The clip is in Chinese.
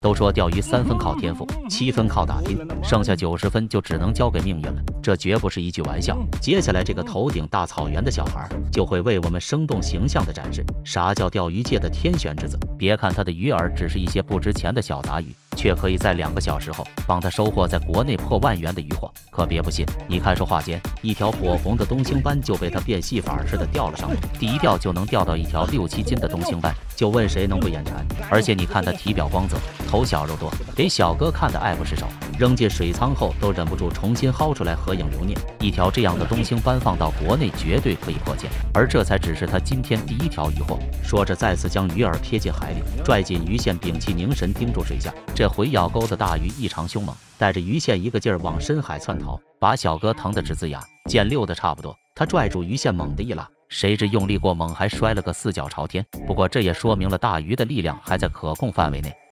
都说钓鱼3分靠天赋，7分靠打拼，剩下90分就只能交给命运了。这绝不是一句玩笑。接下来这个头顶大草原的小孩就会为我们生动形象地展示啥叫钓鱼界的天选之子。别看他的鱼饵只是一些不值钱的小杂鱼，却可以在2个小时后帮他收获在国内破万元的渔获。可别不信，你看说话间，一条火红的东星斑就被他变戏法似的钓了上来，第一钓就能钓到一条6、7斤的东星斑，就问谁能不眼馋？而且你看他体表光泽，头小肉多，给小哥看的爱不释手。扔进水舱后都忍不住重新薅出来合影留念。一条这样的东星斑放到国内绝对可以破千，而这才只是他今天第1条渔获。说着再次将鱼饵贴进海里，拽紧鱼线，屏气凝神盯住水下。这回咬钩的大鱼异常凶猛，带着鱼线一个劲儿往深海窜逃，把小哥疼得直呲牙。见溜的差不多，他拽住鱼线猛地一拉，谁知用力过猛，还摔了个4脚朝天。不过这也说明了大鱼的力量还在可控范围内。